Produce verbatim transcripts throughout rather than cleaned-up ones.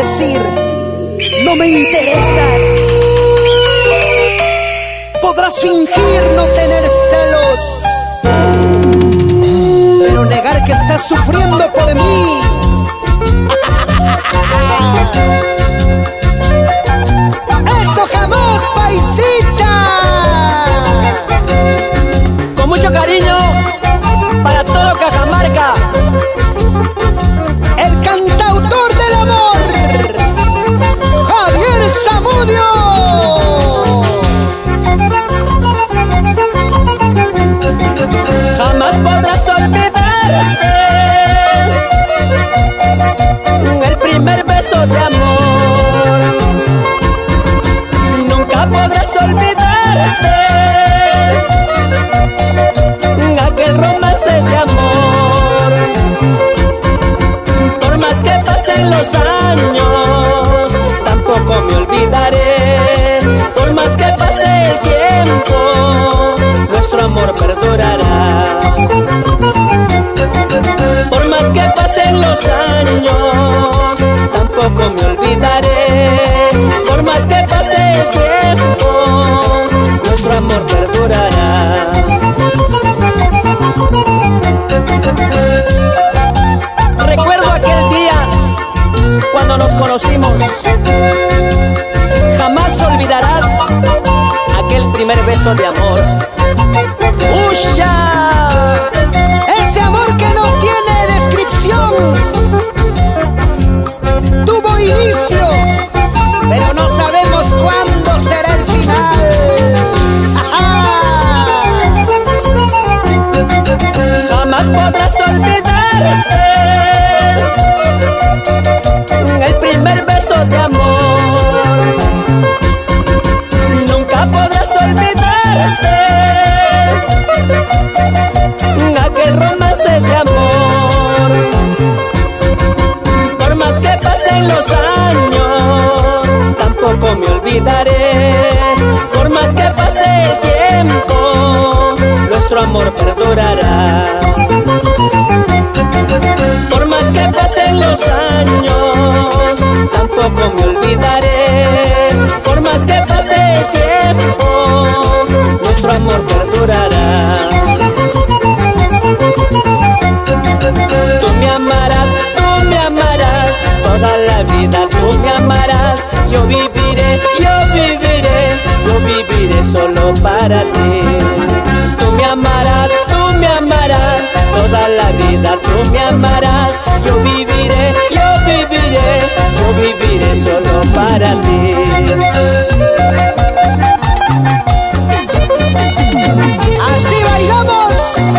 decir, no me interesas. Podrás fingir no tener celos, pero negar que estás sufriendo por mí. ¡Eso jamás, paisita! Con mucho cariño para todo Cajamarca. El cantautor del amor, Javier Zamudio. Jamás podrás olvidarte el primer beso de amor. Nunca podrás olvidarte aquel romance de amor. Por más que pasen los años, tampoco me olvidaré. Por más que pase el tiempo, nuestro amor perdurará. Por más que pasen los años, tampoco me olvidaré. Por más que pase el tiempo, nuestro amor perdurará. Recuerdo aquel día cuando nos conocimos. Jamás olvidarás aquel primer beso de amor. ¡Usha! Ese amor que no tiene descripción tuvo inicio, pero no sabemos cuándo será el final. Jamás podrás olvidarte el primer beso de amor. Nunca podrás olvidarte aquel romance de amor. Por más que pasen los años, tampoco me olvidaré. Por más que pase el tiempo, nuestro amor perdurará. Por más que pasen los años, tampoco me olvidaré. Por más que pase el tiempo, nuestro amor perdurará. Tú me amarás, tú me amarás, toda la vida tú me amarás. Yo viviré, yo viviré, yo viviré solo para ti. Tú me amarás, tú me amarás, toda la vida tú me amarás. Yo viviré, yo viviré, yo viviré solo para ti. Así bailamos,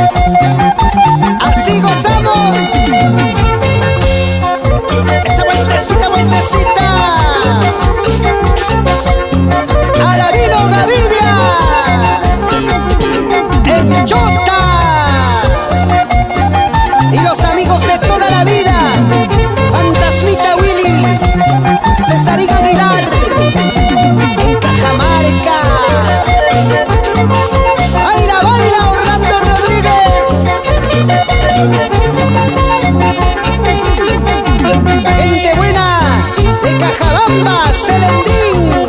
así gozamos. Esa vueltecita, vueltecita. Aladino Gavidia en Chota. Y los amigos de toda la vida, Fantasmita Willy, Cesarito Aguilar en Cajamarca. Baila, baila Orlando Rodríguez. Gente buena de Cajabamba, Celendín.